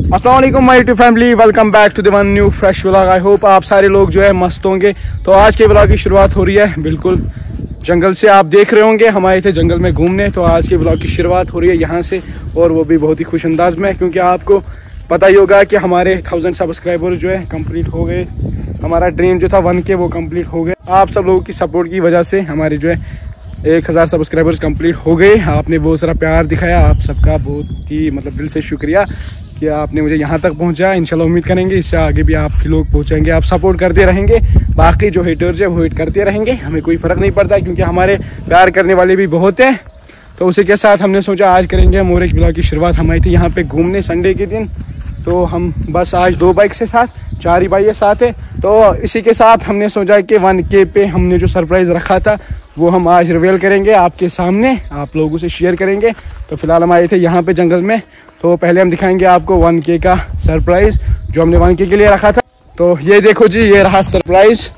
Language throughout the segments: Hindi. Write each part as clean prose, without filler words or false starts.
अस्सलाम वालेकुम my YouTube family, welcome back to the one new fresh vlog. I hope आप सारे लोग जो है मस्त होंगे। तो आज के व्लॉग की शुरुआत हो रही है बिल्कुल जंगल से। आप देख रहे होंगे हम आए थे जंगल में घूमने, तो आज के व्लॉग की शुरुआत हो रही है यहाँ से, और वो भी बहुत ही खुश अंदाज में, क्योंकि आपको पता ही होगा कि हमारे 1000 सब्सक्राइबर जो है कंप्लीट हो गए। हमारा ड्रीम जो था 1K वो कंप्लीट हो गए। आप सब लोगों की सपोर्ट की वजह से हमारे जो है 1000 सब्सक्राइबर्स कंप्लीट हो गए। आपने बहुत सारा प्यार दिखाया, आप सबका बहुत ही दिल से शुक्रिया कि आपने मुझे यहाँ तक पहुँचाया। इंशाल्लाह उम्मीद करेंगे इससे आगे भी आपके लोग पहुँचेंगे, आप सपोर्ट करते रहेंगे। बाकी जो हेटर्स है वो हेट करते रहेंगे, हमें कोई फ़र्क नहीं पड़ता, क्योंकि हमारे प्यार करने वाले भी बहुत हैं। तो उसी के साथ हमने सोचा आज करेंगे हम और एक ब्लॉग की शुरुआत। हम आई थी यहाँ पे घूमने संडे के दिन, तो हम बस आज 2 बाइक से साथ 4 ही भाई साथ है। तो इसी के साथ हमने सोचा कि 1K पे हमने जो सरप्राइज़ रखा था वो हम आज रिवील करेंगे आपके सामने, आप लोगों से शेयर करेंगे। तो फिलहाल हम आए थे यहाँ पे जंगल में, तो पहले हम दिखाएंगे आपको 1K का सरप्राइज़ जो हमने 1K के लिए रखा था। तो ये देखो जी, ये रहा सरप्राइज़।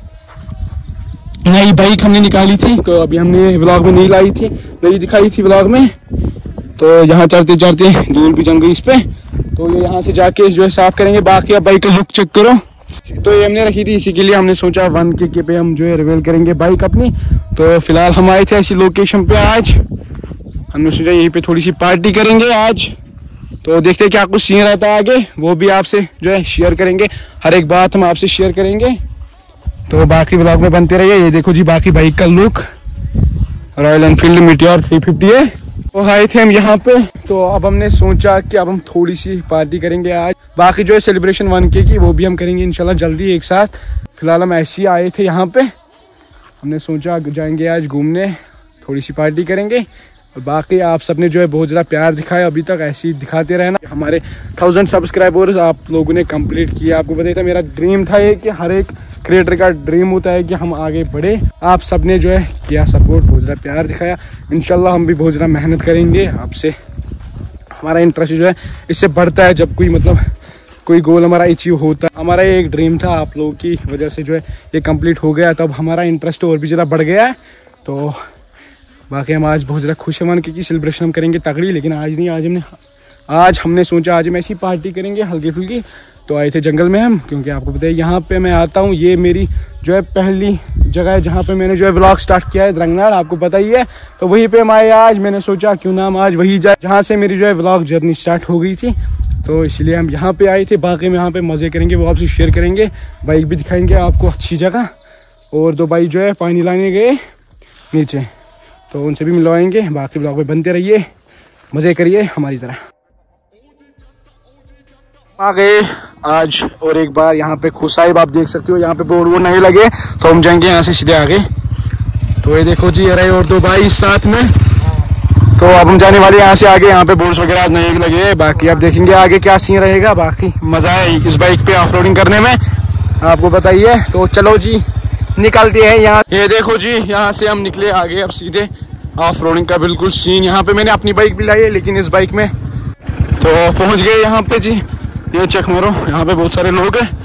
नई बाइक हमने निकाली थी, तो अभी हमने व्लॉग में नहीं लाई थी, नहीं दिखाई थी व्लॉग में। तो यहाँ चढ़ते चढ़ते धूल भी जम गई इस पे, तो ये यहाँ से जाके जो है साफ करेंगे। बाकी अब बाइक का लुक चेक करो। तो ये हमने रखी थी, इसी के लिए हमने सोचा 1K पे हम जो है रिवील करेंगे बाइक अपनी। तो फिलहाल हम आए थे ऐसी लोकेशन पे आज, हमने सोचा यहीं पे थोड़ी सी पार्टी करेंगे आज। तो देखते हैं क्या कुछ सीन रहता है आगे, वो भी आपसे जो है शेयर करेंगे। हर एक बात हम आपसे शेयर करेंगे, तो बाकी ब्लॉग में बनते रहिए। ये देखो जी बाकी बाइक का लुक, रॉयल एनफील्ड मीटियोर 350 है। तो आए थे हम यहाँ पे, तो अब हमने सोचा कि अब हम थोड़ी सी पार्टी करेंगे आज। बाकी जो है सेलिब्रेशन 1K की वो भी हम करेंगे इंशाल्लाह जल्दी एक साथ। फिलहाल हम ऐसे ही आए थे यहाँ पे, हमने सोचा जाएंगे आज घूमने, थोड़ी सी पार्टी करेंगे। बाकी आप सबने जो है बहुत ज़्यादा प्यार दिखाया, अभी तक ऐसे ही दिखाते रहना। हमारे 1000 सब्सक्राइबर्स आप लोगों ने कंप्लीट किया। आपको पता ही था मेरा ड्रीम था ये, कि हर एक क्रिएटर का ड्रीम होता है कि हम आगे बढ़े। आप सबने जो है किया सपोर्ट, बहुत ज़्यादा प्यार दिखाया। इंशाल्लाह हम भी बहुत ज़्यादा मेहनत करेंगे आपसे। हमारा इंटरेस्ट जो है इससे बढ़ता है जब कोई गोल हमारा अचीव होता है। हमारा ये एक ड्रीम था, आप लोगों की वजह से जो है ये कंप्लीट हो गया, तब हमारा इंटरेस्ट और भी ज़्यादा बढ़ गया है। तो बाकी हम आज बहुत ज़्यादा खुश हैं, 1K की सेलिब्रेशन हम करेंगे तगड़ी, लेकिन आज नहीं, आज हमने सोचा आज हम ऐसी पार्टी करेंगे हल्की फुल्की। तो आए थे जंगल में हम, क्योंकि आपको पता है यहाँ पे मैं आता हूँ, ये मेरी जो है पहली जगह है जहाँ पे मैंने जो है व्लॉग स्टार्ट किया है, द्रंगनाल, आपको पता ही है। तो वहीं पे हम आए आज, मैंने सोचा क्यों ना हम आज वही जाए जहाँ से मेरी जो है व्लॉग जर्नी स्टार्ट हो गई थी। तो इसलिए हम यहाँ पे आए थे। बाकी हम यहाँ पे मज़े करेंगे, वो आपसे शेयर करेंगे, बाइक भी दिखाएंगे आपको अच्छी जगह। और 2 भाई जो है पानी लाने गए नीचे, तो उनसे भी मिलवाएंगे। बाकी ब्लॉग में बनते रहिए, मज़े करिए हमारी तरह। आ गए आज और एक बार यहाँ पे खुसाइब, आप देख सकते हो यहाँ पे बोर्ड वो नहीं लगे, तो हम जाएंगे यहाँ से सीधे आगे। तो ये देखो जी, ये रहे और 2 भाई साथ में। तो अब हम जाने वाले यहाँ से आगे, यहाँ पे बोर्ड्स वगैरह नहीं लगे। बाकी अब देखेंगे आगे क्या सीन रहेगा। बाकी मज़ा है इस बाइक पे ऑफ रोडिंग करने में, आपको बताइए। तो चलो जी निकलते हैं यहाँ। ये देखो जी यहाँ से हम निकले आगे, अब सीधे ऑफ रोडिंग का बिल्कुल सीन। यहाँ पे मैंने अपनी बाइक भी लाई है, लेकिन इस बाइक में तो पहुँच गए यहाँ पे जी। ये चेक मारो, यहाँ पे बहुत सारे लोग हैं।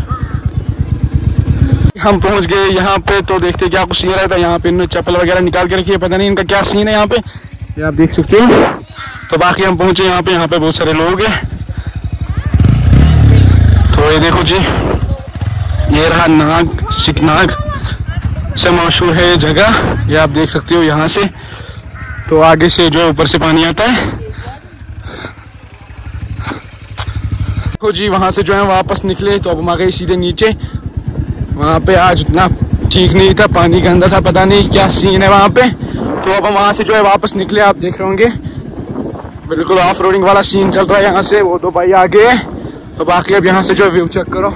हम पहुँच गए यहाँ पे, तो देखते क्या कुछ सीन रहता है। यहाँ पे इन्होंने चप्पल वगैरह निकाल के रखी है, पता नहीं इनका क्या सीन है यहाँ पे, ये आप देख सकते हो। तो बाकी हम पहुँचे यहाँ पे बहुत सारे लोग हैं। तो ये देखो जी, ये रहा नाग, शिकनाग से मशहूर है ये जगह, ये आप देख सकते हो यहाँ से। तो आगे से जो है ऊपर से पानी आता है। देखो जी वहाँ से जो है वापस निकले, तो अब हम आ गए सीधे नीचे। वहाँ पे आज उतना ठीक नहीं था, पानी गंदा था, पता नहीं क्या सीन है वहाँ पे। तो अब हम वहाँ से जो है वापस निकले, आप देख रहे होंगे बिल्कुल ऑफ रोडिंग वाला सीन चल रहा है यहाँ से। वो 2 भाई आगे है, तो बाकी अब यहाँ से जो व्यू चेक करो।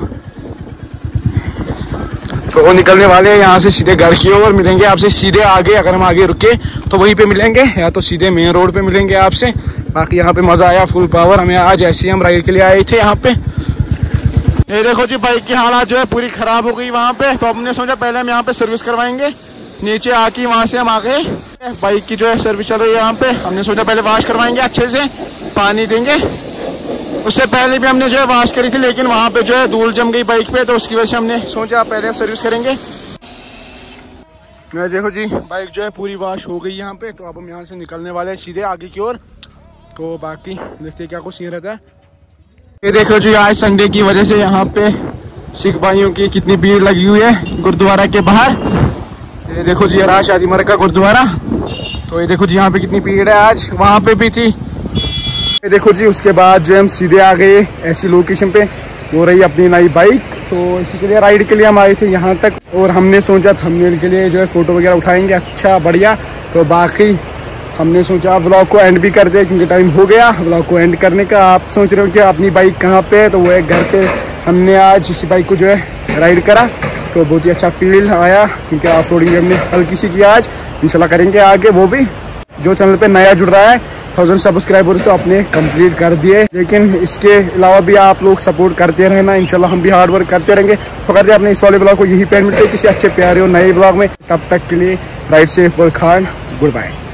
तो वो निकलने वाले हैं यहाँ से सीधे घर की ओर, मिलेंगे आपसे सीधे आगे। अगर हम आगे रुके तो वहीं पे मिलेंगे, या तो सीधे मेन रोड पे मिलेंगे आपसे। बाकी यहाँ पे मज़ा आया फुल पावर हमें आज, ऐसे ही हम राइड के लिए आए थे यहाँ पे। ये देखो जी बाइक की हालत जो है पूरी ख़राब हो गई वहाँ पे, तो हमने सोचा पहले हम यहाँ पे सर्विस करवाएंगे। नीचे आके वहाँ से हम आ गए, बाइक की जो है सर्विस चल रही है यहाँ पे। हमने सोचा पहले वॉश करवाएंगे, अच्छे से पानी देंगे। उससे पहले भी हमने जो है वॉश करी थी, लेकिन वहाँ पे जो है धूल जम गई बाइक पे, तो उसकी वजह से हमने सोचा पहले सर्विस करेंगे। देखो जी बाइक जो है पूरी वॉश हो गई यहाँ पे। तो अब हम यहाँ से निकलने वाले हैं सीधे आगे की ओर। तो बाकी देखते हैं क्या कुछ सीन रहता है। ये देखो जी, आज संडे की वजह से यहाँ पे सिख भाइयों की कितनी भीड़ लगी हुई है गुरुद्वारा के बाहर। ये देखो जी, राज शादी मर का गुरुद्वारा। तो ये देखो जी, यहाँ पे कितनी भीड़ है, आज वहाँ पे भी थी। ये देखो जी, उसके बाद जो हम सीधे आ गए ऐसी लोकेशन पे, वो रही अपनी नई बाइक। तो इसी के लिए राइड के लिए हम आए थे यहाँ तक, और हमने सोचा थंबनेल के लिए जो है फ़ोटो वगैरह उठाएंगे अच्छा बढ़िया। तो बाकी हमने सोचा व्लॉग को एंड भी कर दे, क्योंकि टाइम हो गया व्लॉग को एंड करने का। आप सोच रहे हो कि अपनी बाइक कहाँ पे है, तो वो एक घर पे हमने आज इसी बाइक को जो है राइड करा। तो बहुत ही अच्छा फील आया, क्योंकि ऑफ रोडिंग हमने हल्की सी की आज, इंशाल्लाह करेंगे आगे वो भी। जो चैनल पे नया जुड़ रहा है, 1000 सब्सक्राइबर्स तो अपने कंप्लीट कर दिए, लेकिन इसके अलावा भी आप लोग सपोर्ट करते रहना, इंशाल्लाह हम भी हार्ड वर्क करते रहेंगे। तो करते अपने इस वाले ब्लॉग को यही पे मिलते हैं किसी अच्छे प्यारे और नए ब्लॉग में। तब तक के लिए राइड सेफ और खान, गुड बाय।